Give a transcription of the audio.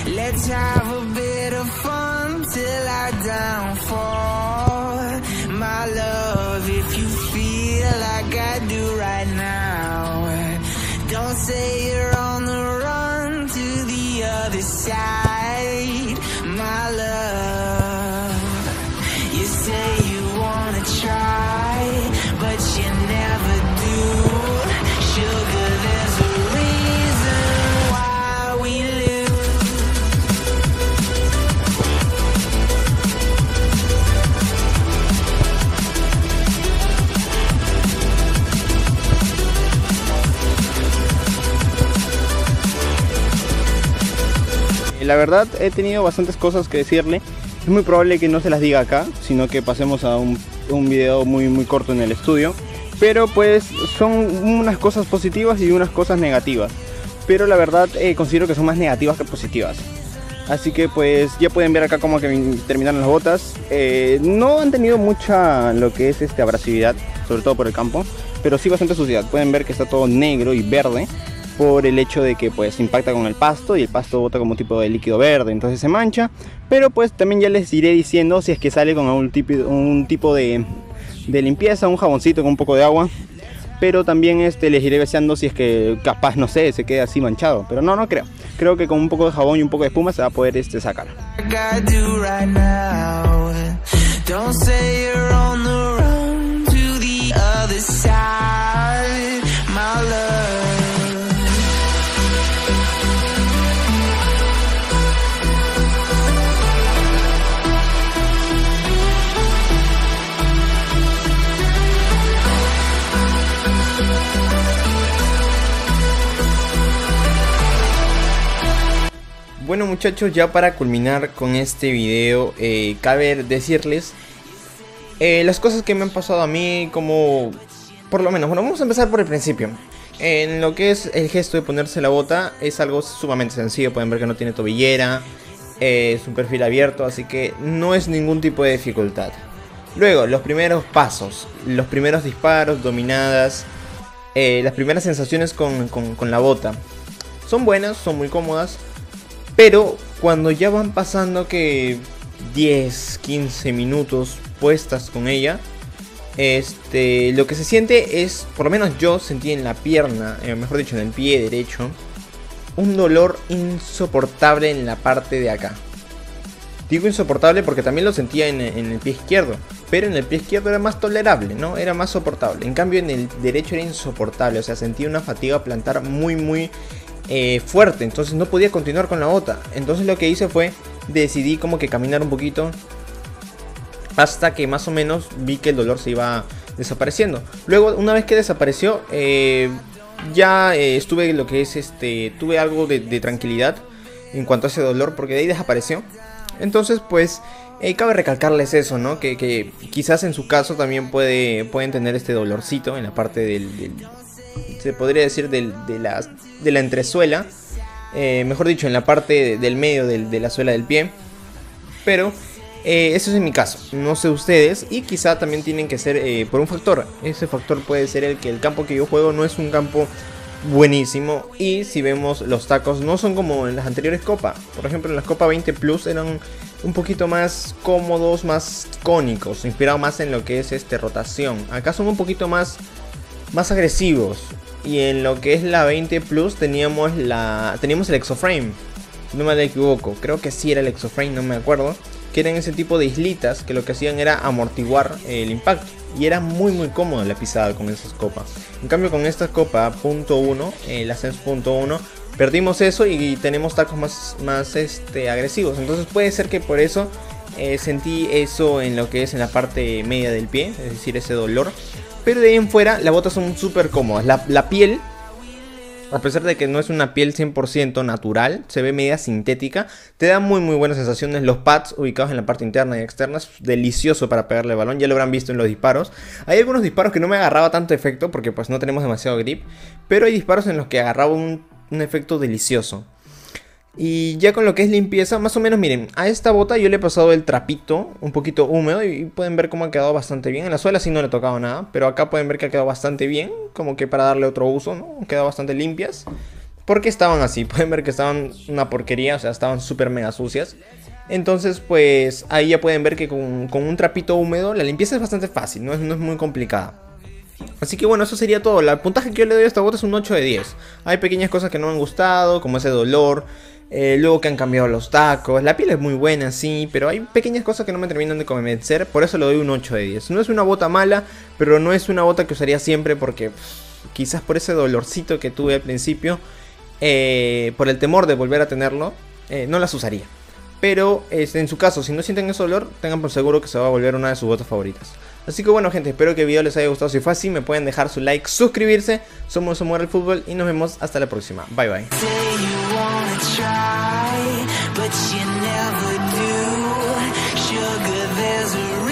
Let's have a bit of fun till I downfall. My love, if you feel like I do right now, don't say you're on the run to the other side. My love, you say you wanna try, but you never do. Sugar, there's a reason why we live. La verdad he tenido bastantes cosas que decirle. Es muy probable que no se las diga acá, sino que pasemos a un video muy corto en el estudio. Pero pues son unas cosas positivas y unas cosas negativas. Pero la verdad considero que son más negativas que positivas. Así que pues ya pueden ver acá cómo que terminaron las botas. No han tenido mucha lo que es abrasividad, sobre todo por el campo, pero sí bastante suciedad. Pueden ver que está todo negro y verde por el hecho de que pues impacta con el pasto y el pasto bota como un tipo de líquido verde, entonces se mancha. Pero pues también ya les iré diciendo si es que sale con un tipo de limpieza, un jaboncito con un poco de agua. Pero también les iré deseando si es que capaz, no sé, se queda así manchado. Pero no creo. Creo que con un poco de jabón y un poco de espuma se va a poder sacar. Bueno muchachos, ya para culminar con este video, cabe decirles las cosas que me han pasado a mí, como por lo menos, bueno, vamos a empezar por el principio. En lo que es el gesto de ponerse la bota, es algo sumamente sencillo. Pueden ver que no tiene tobillera, es un perfil abierto, así que no es ningún tipo de dificultad. Luego, los primeros pasos, los primeros disparos, dominadas, las primeras sensaciones con la bota son buenas, son muy cómodas. Pero cuando ya van pasando que 10, 15 minutos puestas con ella, lo que se siente es, por lo menos yo sentí en la pierna, mejor dicho en el pie derecho, un dolor insoportable en la parte de acá. Digo insoportable porque también lo sentía en el pie izquierdo, pero en el pie izquierdo era más tolerable, ¿no? Era más soportable. En cambio en el derecho era insoportable, o sea, sentía una fatiga plantar muy fuerte, entonces no podía continuar con la bota. Entonces lo que hice fue, decidí como que caminar un poquito hasta que más o menos vi que el dolor se iba desapareciendo. Luego, una vez que desapareció, ya estuve lo que es tuve algo de tranquilidad en cuanto a ese dolor, porque de ahí desapareció. Entonces pues cabe recalcarles eso, ¿no? Que quizás en su caso también pueden tener este dolorcito en la parte se podría decir de la entresuela, mejor dicho en la parte del medio de la suela del pie. Pero eso es en mi caso, no sé ustedes, y quizá también tienen que ser por un factor. Ese factor puede ser el que el campo que yo juego no es un campo buenísimo, y si vemos los tacos no son como en las anteriores copas. Por ejemplo en las Copa 20 Plus eran un poquito más cómodos, más cónicos, inspirados más en lo que es rotación. Acá son un poquito más agresivos. Y en lo que es la 20 Plus teníamos el Exoframe, si no me equivoco, creo que sí era el Exoframe, no me acuerdo, que eran ese tipo de islitas que lo que hacían era amortiguar el impacto, y era muy cómodo la pisada con esas copas. En cambio con esta copa .1, la Sense .1, perdimos eso y tenemos tacos más agresivos. Entonces puede ser que por eso sentí eso en lo que es en la parte media del pie, es decir, ese dolor. Pero de ahí en fuera las botas son súper cómodas. La piel, a pesar de que no es una piel 100% natural, se ve media sintética, te da muy buenas sensaciones. Los pads ubicados en la parte interna y externa es delicioso para pegarle el balón, ya lo habrán visto en los disparos. Hay algunos disparos que no me agarraba tanto efecto porque pues no tenemos demasiado grip, pero hay disparos en los que agarraba un efecto delicioso. Y ya con lo que es limpieza, más o menos miren, a esta bota yo le he pasado el trapito un poquito húmedo y pueden ver cómo ha quedado bastante bien. En la suela sí no le he tocado nada, pero acá pueden ver que ha quedado bastante bien, como que para darle otro uso, ¿no? Han quedado bastante limpias. porque estaban así. Pueden ver que estaban una porquería, o sea, estaban súper mega sucias. Entonces pues ahí ya pueden ver que con un trapito húmedo la limpieza es bastante fácil, no es muy complicada. Así que bueno, eso sería todo. El puntaje que yo le doy a esta bota es un 8 de 10. Hay pequeñas cosas que no me han gustado, como ese dolor. Luego que han cambiado los tacos. La piel es muy buena, sí, pero hay pequeñas cosas que no me terminan de convencer. Por eso le doy un 8 de 10. No es una bota mala, pero no es una bota que usaría siempre porque quizás por ese dolorcito que tuve al principio, por el temor de volver a tenerlo, no las usaría. Pero en su caso, si no sienten ese dolor, tengan por seguro que se va a volver una de sus botas favoritas. Así que bueno, gente, espero que el video les haya gustado. Si fue así, me pueden dejar su like, suscribirse. Somos Amor al Fútbol y nos vemos hasta la próxima. Bye bye. Try, but you never do. Sugar, there's a